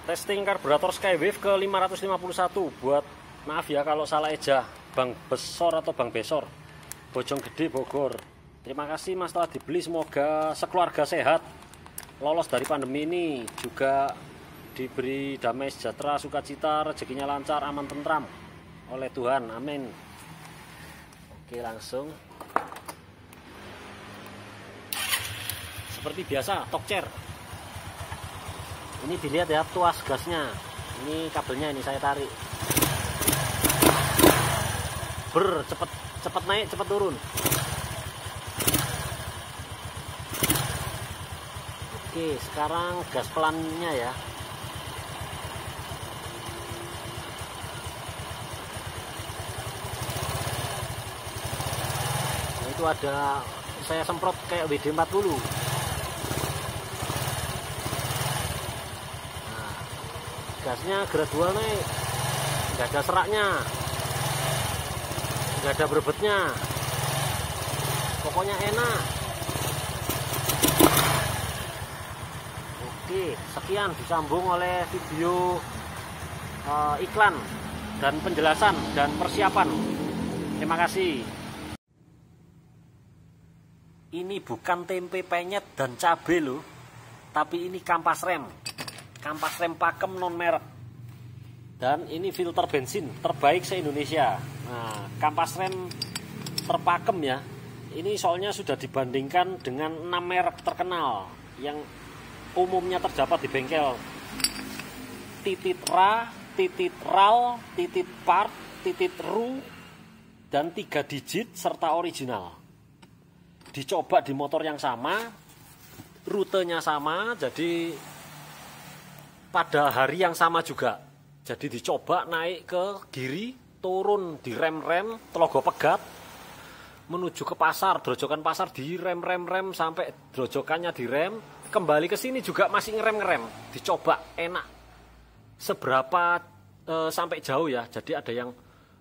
Testing karburator Skywave ke 551 buat, maaf ya kalau salah eja, Bang Besor atau Bang Besor, Bojonggede Bogor. Terima kasih Mas telah dibeli, semoga sekeluarga sehat, lolos dari pandemi ini, juga diberi damai sejahtera, sukacita, rezekinya lancar, aman tentram oleh Tuhan, amin. Oke, langsung seperti biasa, talk chair. Ini dilihat ya tuas gasnya, ini kabelnya ini saya tarik, cepet naik cepet turun. Oke, sekarang gas pelannya ya. Nah, itu ada, saya semprot kayak WD-40. Gasnya gradual naik, nggak ada seraknya, nggak ada berebetnya, pokoknya enak. Oke, sekian disambung oleh video iklan dan penjelasan dan persiapan. Terima kasih. Ini bukan tempe penyet dan cabai loh, tapi ini kampas rem. Kampas rem pakem non merek, dan ini filter bensin terbaik se-Indonesia. Nah, kampas rem terpakem ya, ini soalnya sudah dibandingkan dengan 6 merek terkenal yang umumnya terdapat di bengkel. Titit Ra, Titit Ral, Titit Part, Titit Ru, dan 3 digit serta original. Dicoba di motor yang sama, rutenya sama, jadi pada hari yang sama juga. Jadi dicoba naik ke Giri, turun di rem-rem Telogo Pegat, menuju ke pasar, drojokan pasar di rem sampai drojokannya di rem, kembali ke sini juga masih ngerem. Dicoba enak. Seberapa sampai jauh ya. Jadi ada yang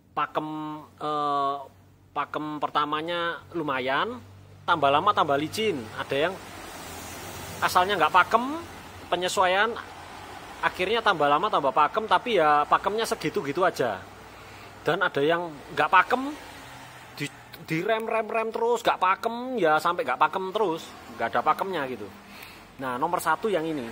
pakem pertamanya lumayan, tambah lama tambah licin. Ada yang asalnya nggak pakem, penyesuaian akhirnya tambah lama tambah pakem, tapi ya pakemnya segitu-gitu aja. Dan ada yang nggak pakem, di rem terus, nggak pakem ya sampai nggak pakem terus, nggak ada pakemnya gitu. Nah, nomor 1 yang ini.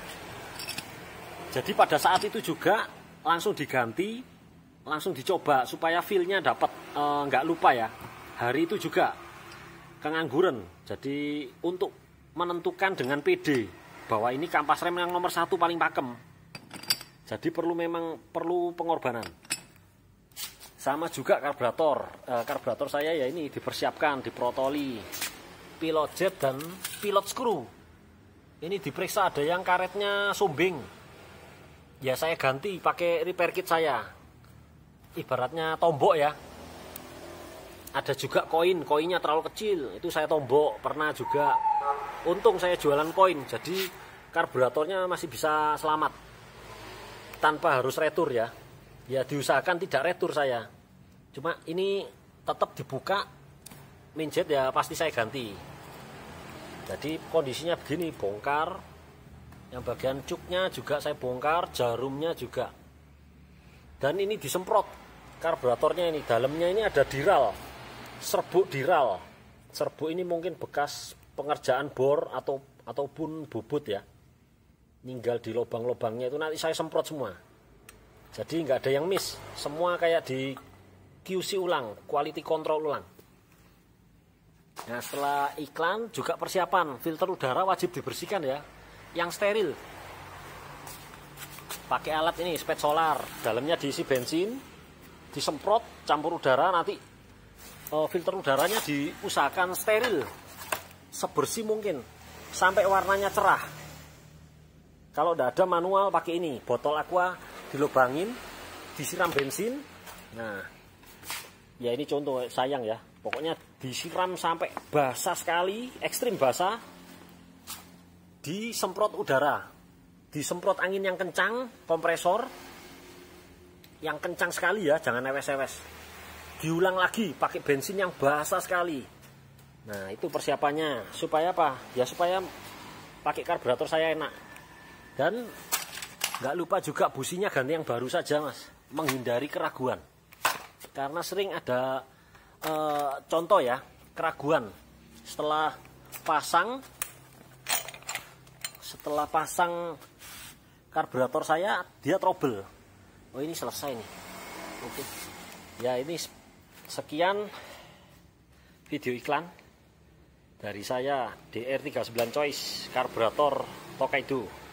Jadi pada saat itu juga langsung diganti, langsung dicoba supaya feel-nya dapat, nggak lupa ya. Hari itu juga kengangguran, jadi untuk menentukan dengan PD bahwa ini kampas rem yang nomor 1 paling pakem. Jadi memang perlu pengorbanan. Sama juga karburator. Karburator saya ya ini dipersiapkan, diprotoli, pilot jet dan pilot screw. Ini diperiksa, ada yang karetnya sumbing. Ya saya ganti pakai repair kit saya. Ibaratnya tombok ya. Ada juga koinnya terlalu kecil, itu saya tombok, pernah juga. Untung saya jualan koin, jadi karburatornya masih bisa selamat tanpa harus retur ya. Ya diusahakan tidak retur saya. Cuma ini tetap dibuka, minjet ya pasti saya ganti. Jadi kondisinya begini, bongkar. Yang bagian cuknya juga saya bongkar, jarumnya juga. Dan ini disemprot karburatornya ini, dalamnya ini ada diral, serbuk diral. Serbuk ini mungkin bekas pengerjaan bor ataupun bubut ya, ninggal di lubang-lubangnya itu nanti saya semprot semua. Jadi nggak ada yang miss, semua kayak di QC ulang, quality control ulang. Nah, setelah iklan juga persiapan filter udara wajib dibersihkan ya, yang steril. Pakai alat ini spet solar, dalamnya diisi bensin, disemprot campur udara, nanti filter udaranya diusahakan steril, sebersih mungkin sampai warnanya cerah. Kalau tidak ada manual pakai ini, botol aqua dilubangin, disiram bensin. Nah, ya ini contoh, sayang ya, pokoknya disiram sampai basah sekali, ekstrim basah, disemprot udara, disemprot angin yang kencang, kompresor yang kencang sekali ya, jangan ewes-ewes. Diulang lagi pakai bensin yang basah sekali. Nah, itu persiapannya. Supaya apa? Ya supaya pakai karburator saya enak. Dan Nggak lupa juga businya ganti yang baru saja, Mas, menghindari keraguan. Karena sering ada contoh ya, keraguan setelah pasang karburator saya, dia trouble. Oh, ini selesai nih. Oke. Ya, ini sekian video iklan dari saya, DR39 Choice karburator Tokaido.